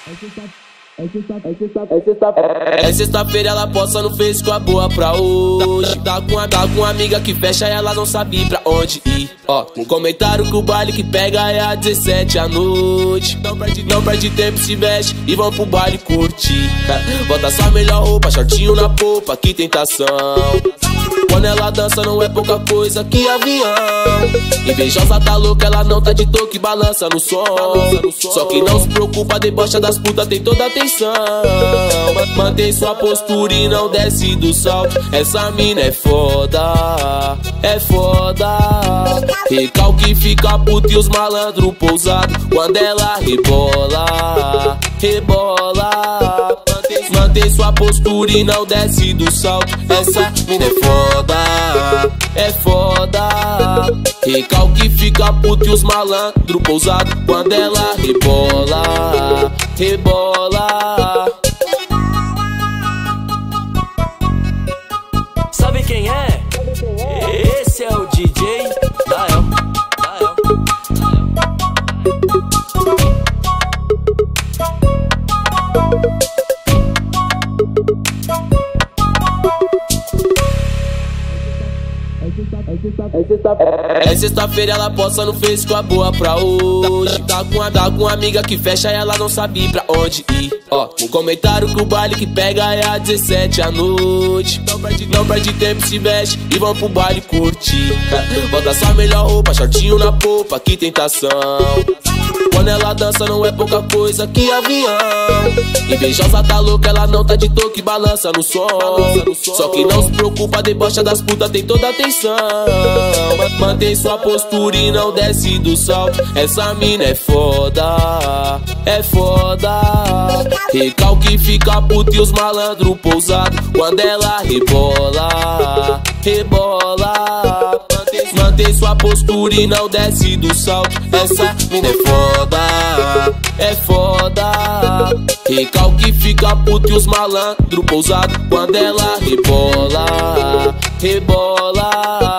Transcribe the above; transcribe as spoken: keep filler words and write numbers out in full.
É sexta-feira, ela posta no Face com a boa pra hoje. Tá com a, tá com uma amiga que fecha e ela não sabe pra onde ir. Ó, um comentário que o baile que pega é às dezessete à noite. Não perde, não perde tempo, se mexe e vão pro baile curtir. Bota sua melhor roupa, shortinho na popa, que tentação. Quando ela dança não é pouca coisa que avião. Invejosa tá louca, ela não tá de toque, balança no som. Só que não se preocupa, debocha das putas, tem toda a atenção. Mantém sua postura e não desce do salto. Essa mina é foda, é foda. Recalque fica puta e os malandros pousados. Quando ela rebola, rebola. Mantém sua postura e não desce do salto. Essa mina é foda, é foda. Recalque fica puto e os malandros pousados. Quando ela rebola, rebola. Sabe quem é? Esse é o D J Dael. É sexta-feira, ela posta no Face com a boa pra hoje. Tá com a, tá com uma amiga que fecha e ela não sabe pra onde ir. Ó, um comentário que o baile que pega é às dezessete à noite. Não perde, não perde tempo, se mexe e vão pro baile curtir. Bota sua melhor roupa, shortinho na popa, que tentação. Quando ela dança não é pouca coisa que avião. Invejosa tá louca, ela não tá de toque, balança no som. Só que não se preocupa, debocha das putas, tem toda a atenção. Mantém sua postura e não desce do salto. Essa mina é foda, é foda. Recalque fica puta e os malandros pousados. Quando ela rebola, rebola. Mantém sua postura e não desce do salto. Essa mina é foda, é foda. Recalque fica puto e os malandros pousados. Quando ela rebola, rebola.